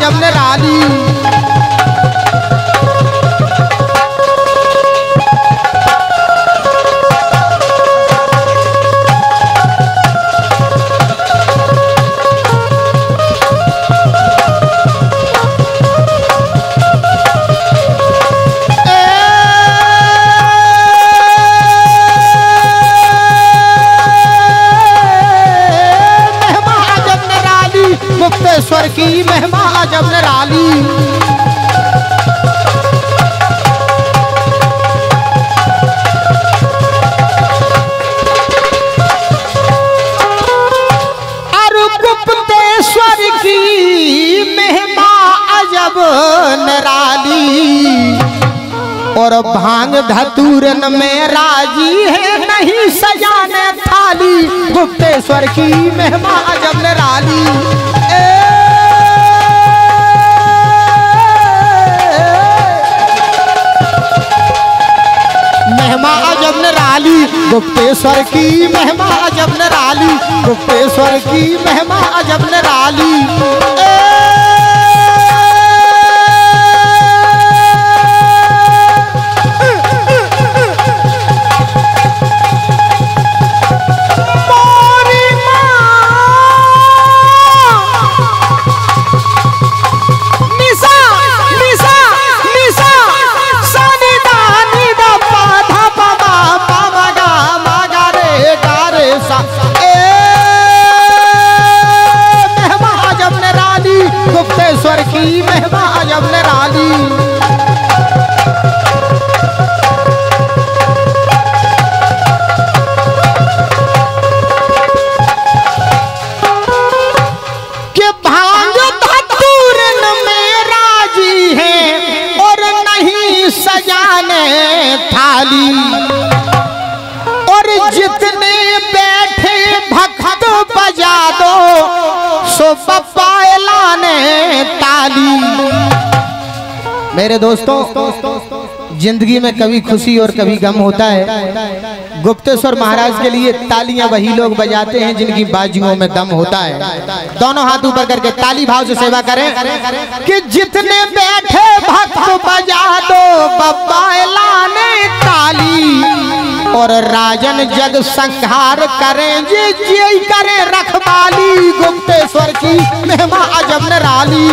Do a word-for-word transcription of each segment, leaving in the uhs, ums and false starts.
महाजब निराली। गुप्तेश्वर की महिमा अजब निराली। और गुप्तेश्वर की महिमा अजब निराली। और भांग धतूरन में राजी है नहीं सजाने थाली। गुप्तेश्वर की महिमा अजब निराली। महिमा अजब निराली। गुप्तेश्वर की महिमा अजब निराली। गुप्तेश्वर की महिमा अजब निराली। गुप्तेश्वर की महिमा अजब निराली। के भांग धतूरन में राजी है और नहीं सजाने थाली। और जितने बैठे भक्त बजा दो सो ताली। मेरे दोस्तों, जिंदगी में कभी खुशी और कभी गम होता है। गुप्तेश्वर महाराज के लिए तालियां वही लोग बजाते हैं जिनकी बाजुओं में दम होता है। दोनों हाथ ऊपर करके ताली भाव से सेवा करें कि जितने बैठे भक्त बजा दो बप्पा लाने ताली। और राजन जग संहार करें जी जी करें रखवाली। गुप्तेश्वर की महिमा अजब निराली।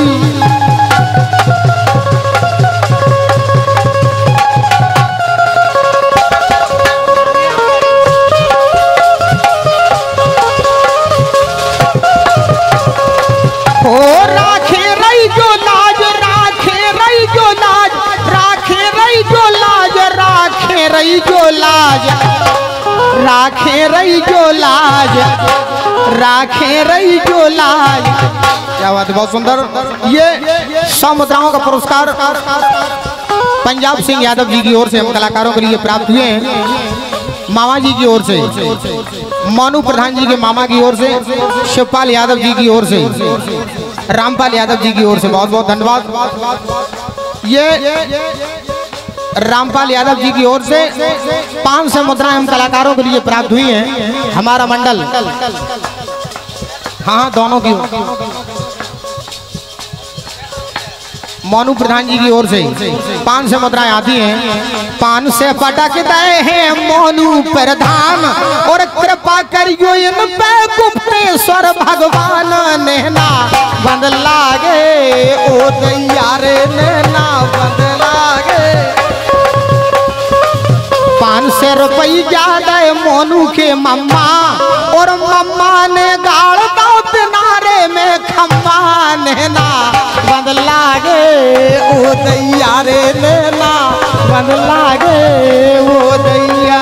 हो राखे रही जो लाज, राखे रही जो लाज, राखे रही जो लाज, राखे रही जो लाज, राखे रही जो लाज, राखे रही जो लाज। क्या बात है, बहुत सुंदर। ये सौ मुद्राओं का पुरस्कार पंजाब सिंह यादव जी की ओर से हम कलाकारों के लिए प्राप्त हुए हैं। मामा जी की ओर से, मोनू प्रधान जी के मामा की ओर से, शिवपाल यादव जी की ओर से, रामपाल यादव जी की ओर से बहुत बहुत धन्यवाद। ये रामपाल यादव जी की ओर से पांच सौ मुद्राएं हम कलाकारों के लिए प्राप्त हुई हैं। हमारा मंडल, हाँ दोनों की, मोनू प्रधान जी की ओर से पांच सौ मुद्राएं आती हैं। पान से पटक दे हैं मोनू प्रधान और कृपा करियो इन पे गुप्तेश्वर भगवान। नैना बंद लागे ओ दैयारे, नैना बंद लागे। पाँच सौ रुपये ज्यादा मोनू के मम्मा और मम्मा ने गाड़ दो किनारे में खम्मा। नैना बंद लागे ओ दैया रे, नैना बंद लागे ओ दैया।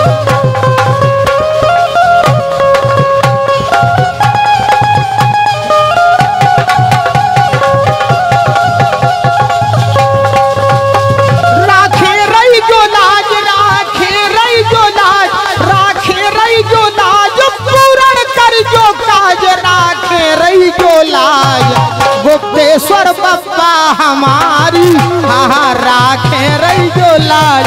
राखे रही जो लाज, राखे रही जो लाज, राखे रही जो लाज, पूर्ण कर जो काज, राखे रही जो लाज। गुप्तेश्वर बप्पा हमारी, हाँ राखे रही जो लाज।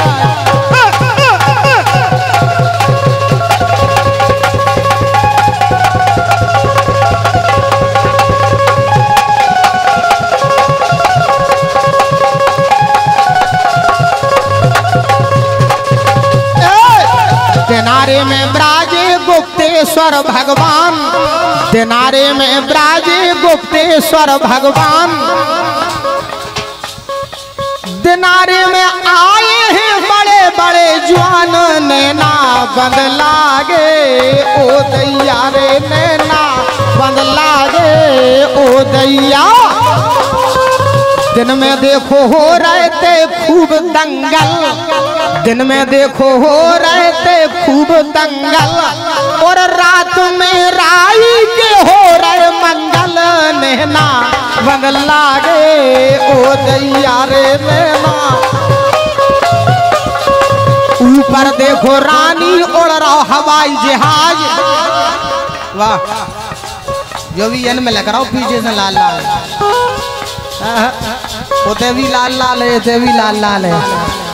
दिनारे में ब्राजे गुप्तेश्वर भगवान, दिनारे में ब्राजे गुप्तेश्वर भगवान, दिनारे में आए हैं बड़े बड़े जवान, नैना बंद लागे ओ दैया रे, नैना बंद लागे ओ दैया। दिन में देखो हो रहे थे खूब दंगल, दिन में देखो हो रहे थे खूब दंगल, और रात में राई के हो रहे मंगल, नैना बंद लागे ओ दैया रे नैना। ऊपर देखो रानी उड़ रहा हवाई जहाज, वाह जो भी एन में लग रहा हो पीछे से लाल लाल, होते भी लाल लाल है, होते भी लाल लाल है।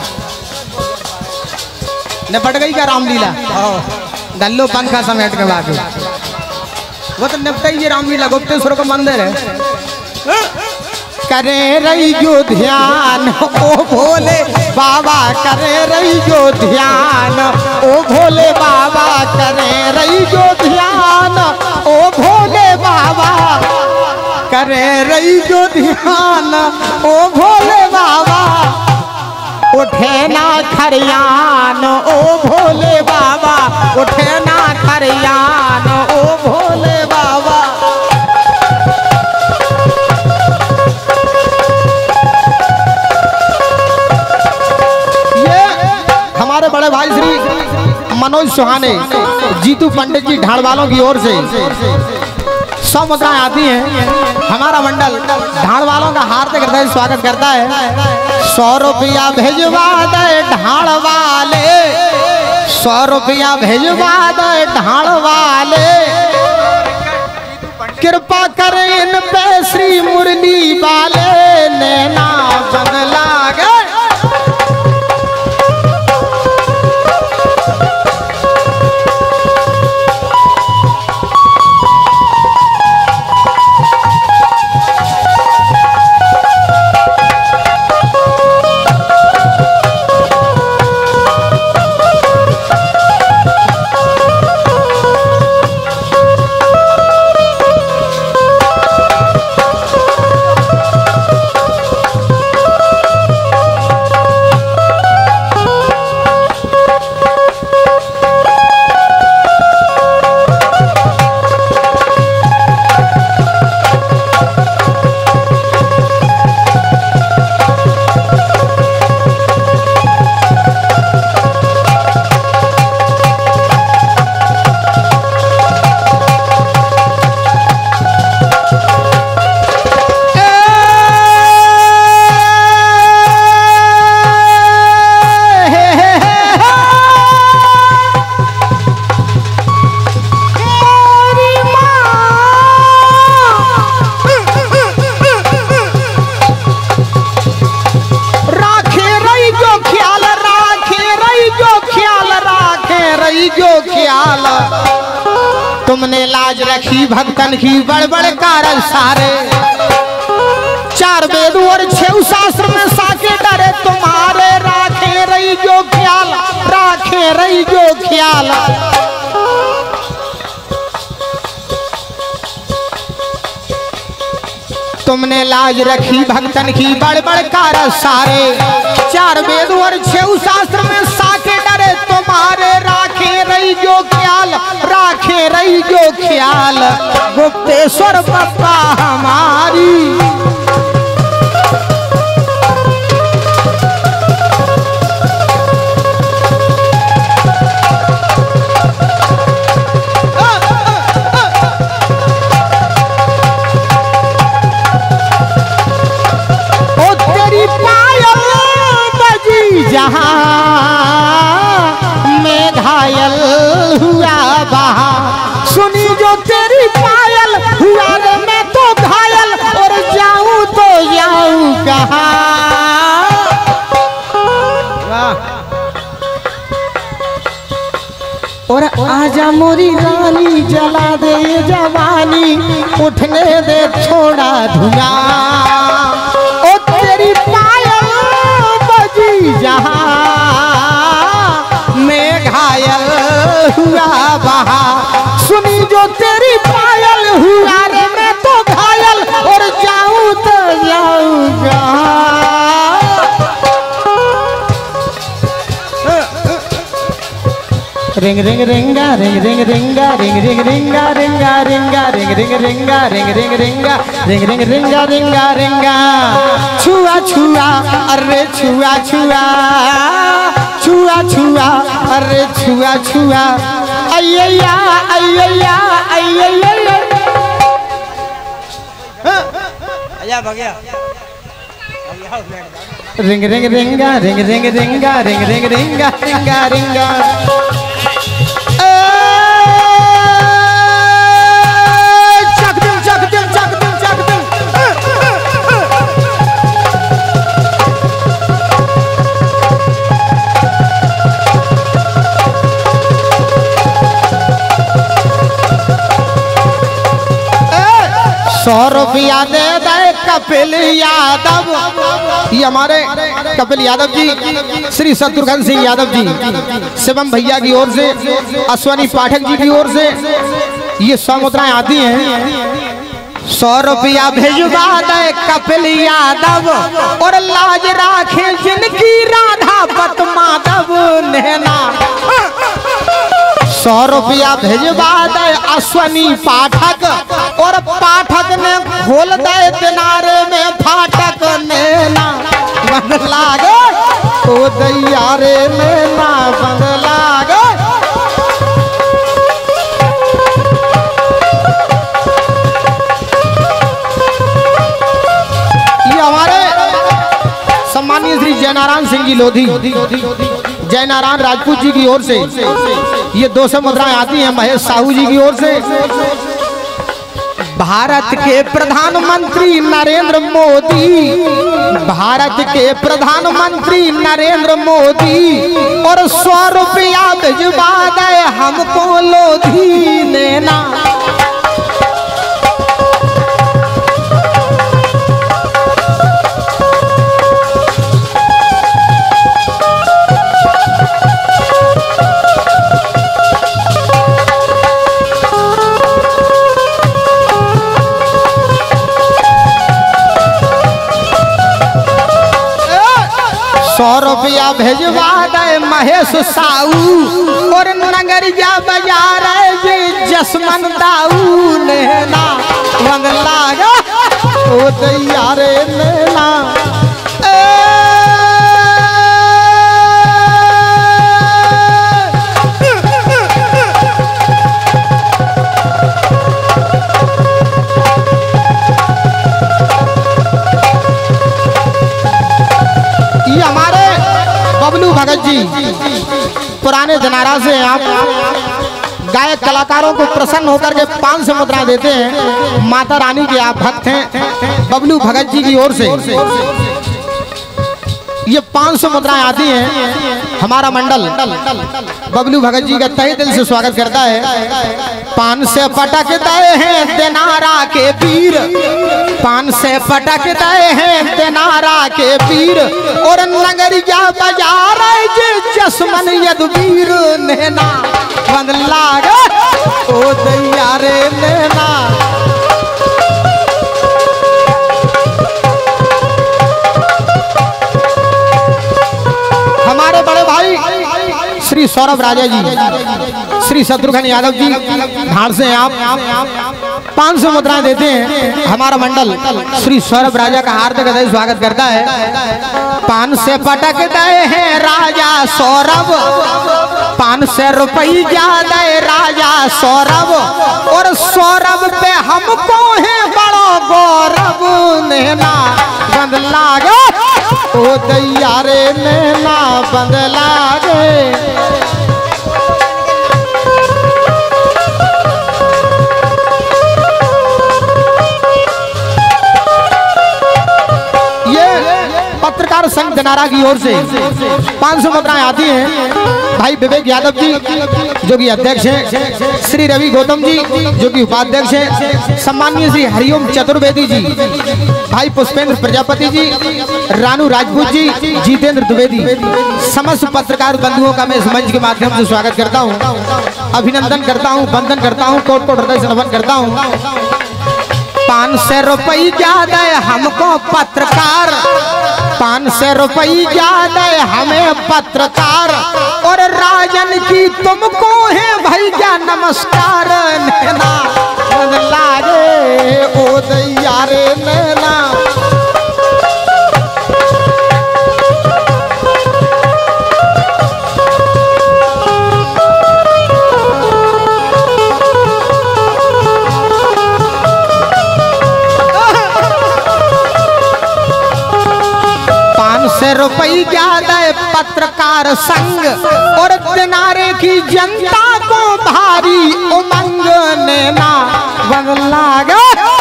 निपट गई क्या रामलीला? डल्लो पंखा समेट के बाकी वो तो निपट ही रामलीला। गुप्तेश्वर का मंदिर है। करे रही जो ध्यान ओ भोले बाबा, करे रही जो ध्यान ओ भोले बाबा, करे रही जो ध्यान ओ भोले बाबा, करे रही जो ध्यान ओ भोले बाबा। उठे ना खरियान ओ भोले बाबा, उठे ना खरियान ओ भोले बाबा। ये हमारे बड़े भाई श्री मनोज सुहाने जीतू पंडित जी ढाड़ वालों की ओर से सौ मुद्राएं आती हैं। हमारा मंडल ढाड़ वालों का हार्दिक हृदय स्वागत करता है। सौ रुपया भेजवा दे ढाड़ वाले, सौ रुपया भेजवा दे ढाड़ वाले, कृपा करें इन पे श्री मुरली वाले, नैना बंद लागे। तुमने लाज रखी भक्तन की बड़ बड़ कारज सारे, चार वेद और छह शास्त्र में साके डरे तुम्हारे, राखे रही जो ख्याल, राखे रही जो ख्याल। तुमने लाज रखी भक्तन की बड़ बड़ कारज सारे, चार वेद और छह शास्त्र में साके डरे तुम्हारे, राखे रही जो ख्याल, राखे रही जो ख्याल। गुप्तेश्वर पप्पा हमारी ओ तेरी पायल बजी जहां में घायल हुआ बहा, सुनी जो तेरी पायल हुआ रे मैं तो घायल, और जाऊं तो जाऊं कहां। और आजा मोरी रानी जला दे जवानी, उठने दे छोड़ा धुआं। ओ तेरी पायल बजी जहां में घायल रिंग रिंग रिंगा रिंग रिंग रिंगा रिंग रिंग रिंगा रिंगा रिंगा रिंग रिंग रिंगा रिंग रिंग रिंगा रिंग रिंग रिंगा रिंगा रिंगा छुआ छुआ अरे छुआ छुआ छुआ छुआ अरे छुआ छुआ अय्या अय्या अय्या आजा भगया रिंग रिंग रिंगा रिंग रिंग रिंगा रिंग रिंग रिंगा रिंगा रिंगा चक दिल चक दिल चक दिल चक दिल सौ रुपया दे दे कपिल यादव। ये हमारे कपिल यादव जी, श्री शत्रुघ्न सिंह यादव जी, शिवम भैया की ओर से, अश्वनी पाठक जी की ओर से ये सौ मुद्राएं आती हैं। सौ रुपया भेजवा दे कपिल यादव और लाज राखे जिनकी राधा पत माधव नैना। सौ रुपया भेजवा दे अश्वनी पाठक और पाठक ने खोल दे किनारे में फाटक नैना। बंद लागे ओ दैया रे नैना बंद लागे। ये हमारे सम्मानीय श्री जयनारायण सिंह जी लोधी, जयनारायण राजपूत जी की ओर से ये दो सौ मुद्राएं आती हैं महेश साहू जी की ओर से। भारत के प्रधानमंत्री नरेंद्र मोदी, भारत के प्रधानमंत्री नरेंद्र मोदी और सौ रुपया भिजवा दे हमको लोधी नैना। सौ रुपया भेजवा दे महेश साहू और नगरिया बाजार जसमन दाऊ नैना। रंग लागा ओ दैया रे नैना। ये हमारे बबलू भगत जी पुराने जनारा से आप गायक कलाकारों को प्रसन्न होकर के पांच सौ मुद्रा देते हैं। माता रानी के आप भक्त हैं बबलू भगत जी की ओर से ये पांच सौ मुद्राएं आती हैं। हमारा मंडल बबलू भगत जी का तहे दिल से स्वागत करता है। पान से पटक दे हैं दिनारा के पीर, पान से पटक दे हैं दिनारा के पीर और नगरिया बाजार जसमन यदवीर नैना। बंद लागे ओ दैया रे नैना। हमारे बड़े भाई श्री सौरभ राजा जी, श्री शत्रुघ्न यादव जी धार से आप पांच सौ मुद्राएं देते हैं। हमारा मंडल श्री सौरभ राजा का हार्दिक हृदय स्वागत करता है। पान से पटक दे हैं राजा सौरभ, पान से रुपया दे राजा सौरभ और सौरभ पे हमको है बड़ा गौरव नैना। बंद लागे ओ दैया रे नैना बंद लागे। पत्रकार संघ दिनारा की ओर से पांच सौ मुद्राएं आती हैं। भाई विवेक यादव जी जो कि अध्यक्ष हैं, श्री रवि गौतम जी जो कि उपाध्यक्ष हैं, सम्मानीय श्री हरिओम चतुर्वेदी जी, भाई पुष्पेंद्र प्रजापति जी, रानू राजपूत जी, जितेंद्र द्विवेदी, समस्त पत्रकार बंधुओं का मैं इस मंच के माध्यम से स्वागत करता हूँ, अभिनंदन करता हूँ, वंदन करता हूँ, कोट कोट हृदय से नमन करता हूँ। पाँच सौ रुपये दे हमको पत्रकार, पाँच से रुपया दे हमें पत्रकार और राजन की तुमको है भैया नमस्कार। नैना लागे ओ दैया रे नैना, से रुपया दे पत्रकार संग और किनारे की जनता को भारी उमंग। नैना बन लागे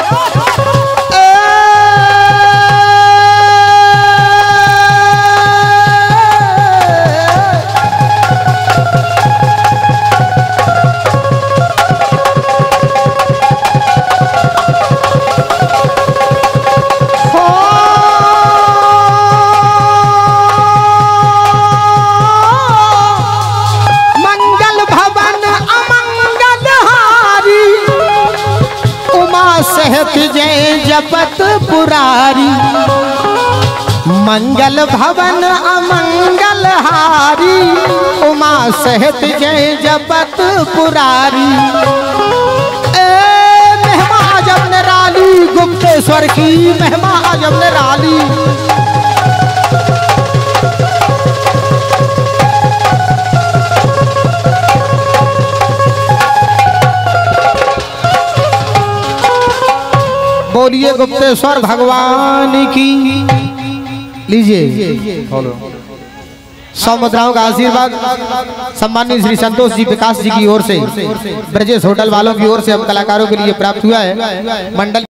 सहत जय जपत पुरारी, मंगल भवन अमंगल हारी, उमा सहत जय जपत पुरारी। ए महिमा जब निराली गुप्तेश्वर की, महिमा जब निराली। बोलिए गुप्तेश्वर भगवान की। लीजिए सौ मुद्राओं का आशीर्वाद सम्मानित श्री संतोष जी विकास जी की ओर से ब्रजेश होटल वालों की ओर से हम कलाकारों के लिए प्राप्त हुआ है। मंडल